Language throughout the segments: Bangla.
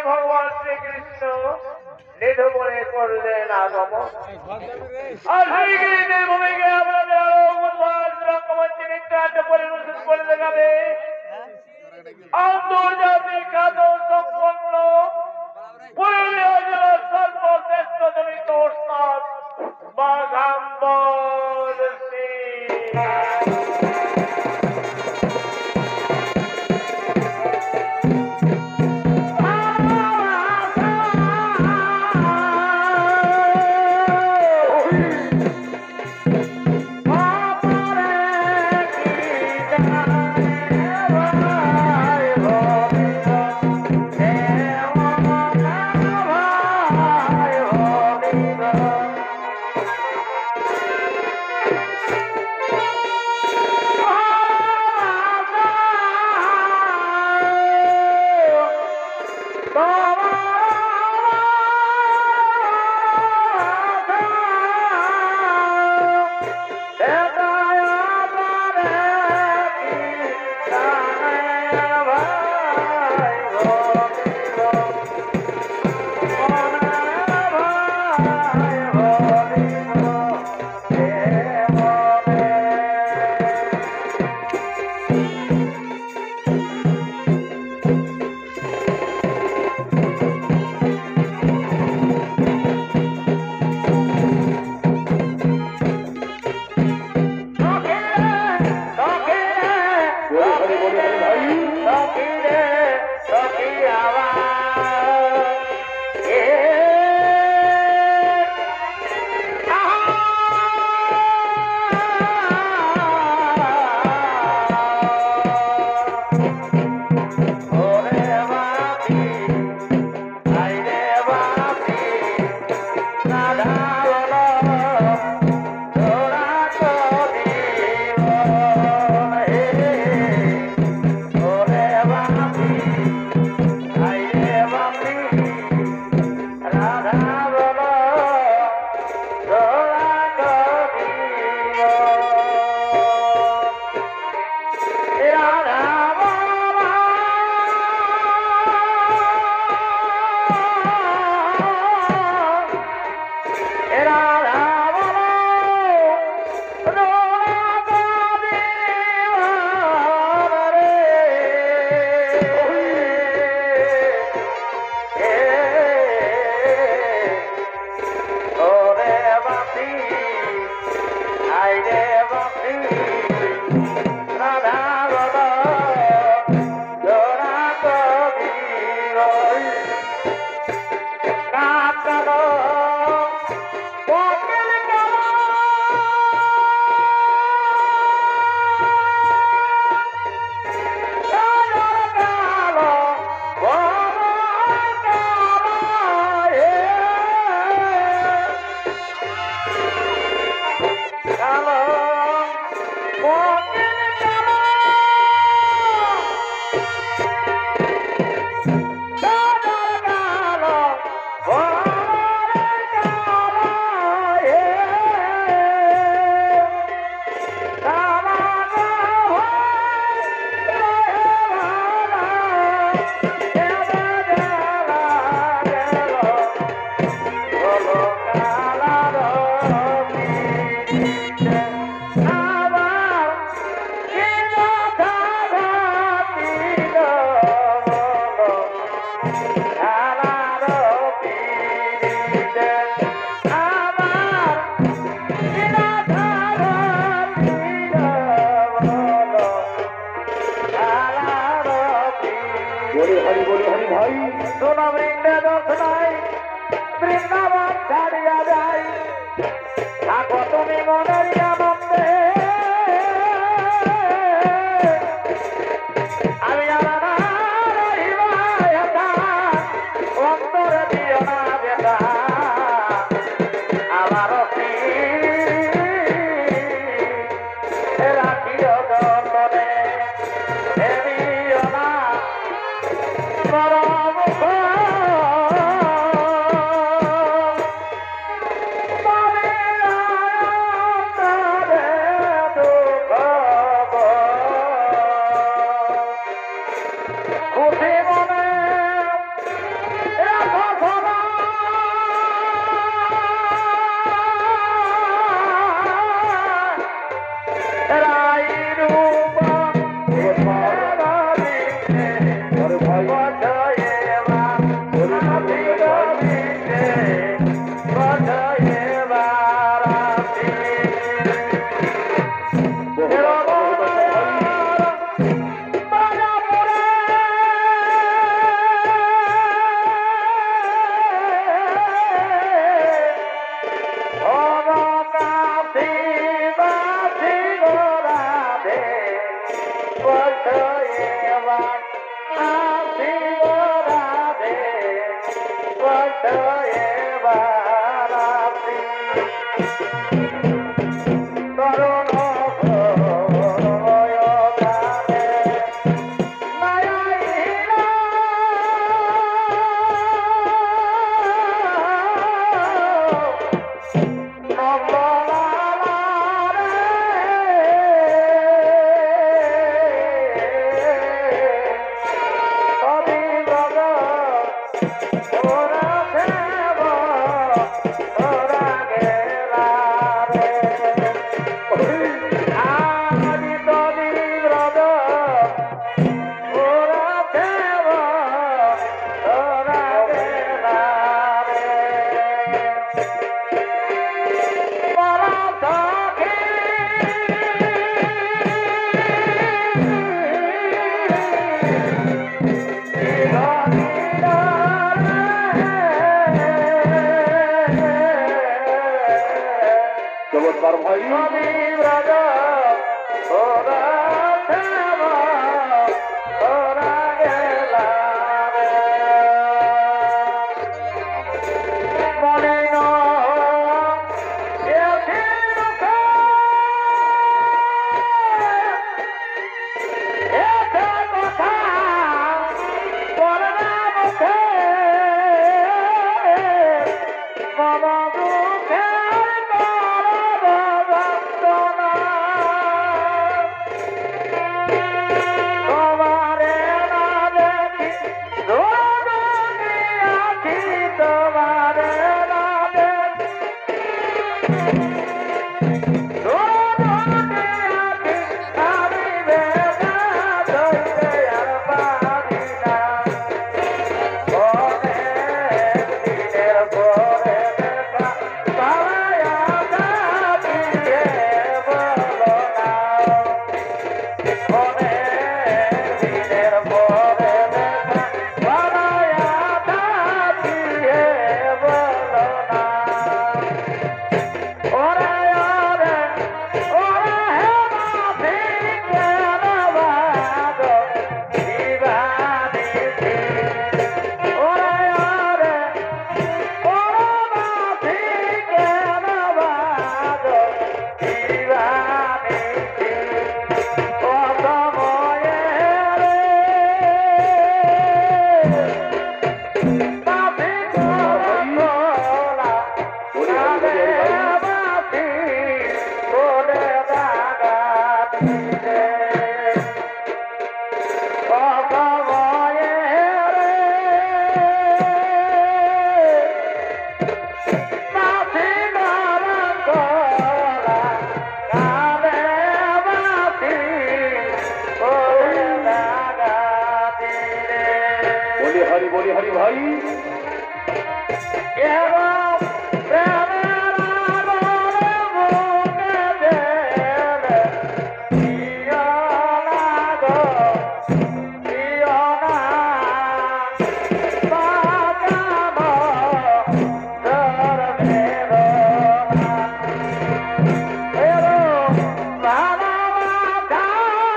ভগবান শ্রীকৃষ্ণ নিধুবনে করলেন আগমন। আর শ্রীকৃষ্ণের ভূমিকে আপনাদের রঙ্গমঞ্চে নৃত্য পরিবেশন করে দেখাবে আন্তর্জাতিক খ্যাত সম্পন্ন পুরুলিয়া জেলার সর্বশ্রেষ্ঠ জনিত ওস্তাদ বাঘাম্বর সিং। বৃন্দাবন ছাড়িয়া যাই, থাকো তুমি মনের আনন্দে। আমি আমার অন্তরে দিও না বেটা, আমার রাখিও দর্শনে দিও না পরম নমস্কার ভাই। নদী ব্রজ ওরা শ্যাম ওরা গেলা রে। মলিন এসে মুখে এসে কথা বলে না মুখে মম দুঃখের করব বন্দনা। তোমারে না দেখি দুর্গতি আছি, তোমারে না দেখি দুর্গতি আছি, আমি বেদনা ধরতে আর পারি না। অনেক দিনের পরে দেখা পাওয়া যাচ্ছে বলো না। অনেক দিনের পরে দেখা পাওয়া যাচ্ছে বলো না। ওরে ওরে ওরে হে মাফি কেন বাগো দিবানিছি। ওরে ওরে ওরে মাফি কেন বাগো দিবানিছি। ও সময়ে রে মাফি কোলা মাফি কোলে দাগাতি রে। ও সময়ে রে মাফি কোলা কালে মাফি কোলে দাগাতি রে। বলি হরি ভাই। এবং প্রেমের আলোরে মুখে দেলে দিও না গো, দিও না বাগানো ধরবের না। এরো ভালোবাসা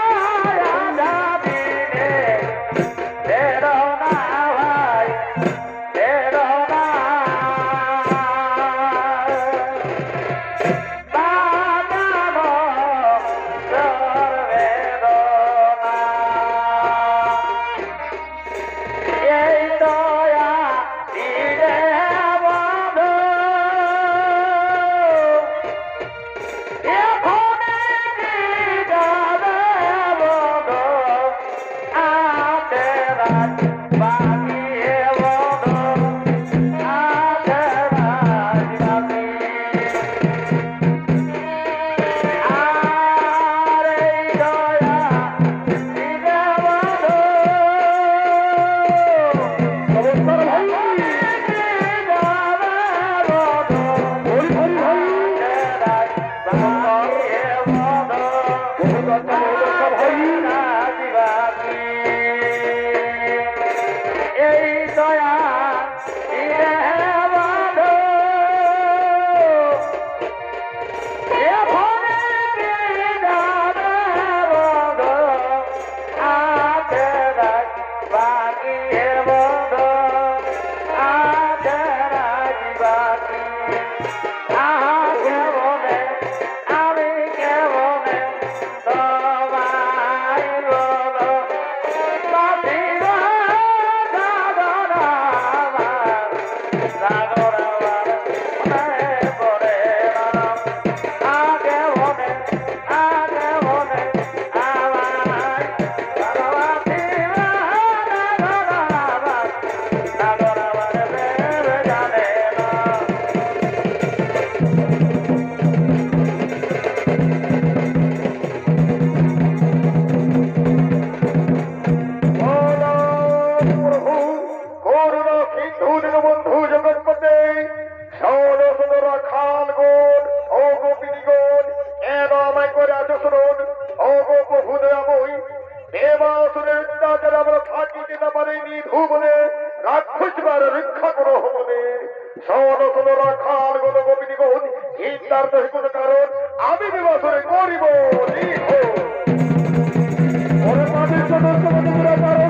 যাবিনে বেরো না ভাই, বেরো না। বাগানো ধরবের না। এই দয়া দিলে বন্ধু এখনই কি যাবে বন্ধু, আতে রাত বাকি এ বন্ধু, আতে রাত বাকি। আর এই দয়া দিলে বন্ধু নমস্কার ভাই। হরি হরি ভাই। এই দয়া দিলে বন্ধু এখনই কি যাবে বন্ধু, আতে রাত বাকি এ বন্ধু, আতে রাত বাকি। আহা কেমনে আমি কেমনে তোমায় বলো, পাখির সাগর আমার, সাগর আমার মনে পড়ে না। আগে মনে আমায় ভালোবাসি সাগর আমার, সাগর আমার প্রেম জানে না। কোনো রাখার কোনো গোপিনী বোধ চিন্তার তো কোনো কারণ আমি বিবাসরে করিব লিখো ওরে মাটির সদস্য বন্ধুরা পারো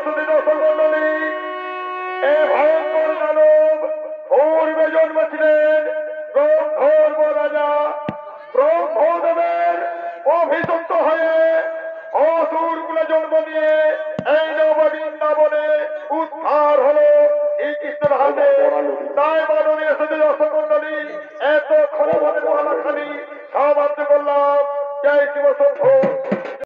সুধী দর্শক মন্ডলী, এই ভয়ঙ্কর দানব পূর্বে জন্মেছিলেন ব্রহ্মর্ব রাজা ব্রহ্মদেবের অভিযুক্ত হয়ে অসুর কুলে জন্ম নিয়ে এই নব বৃন্দাবনে উদ্ধার হলো শ্রীকৃষ্ণের হাতে। তাই মানুষ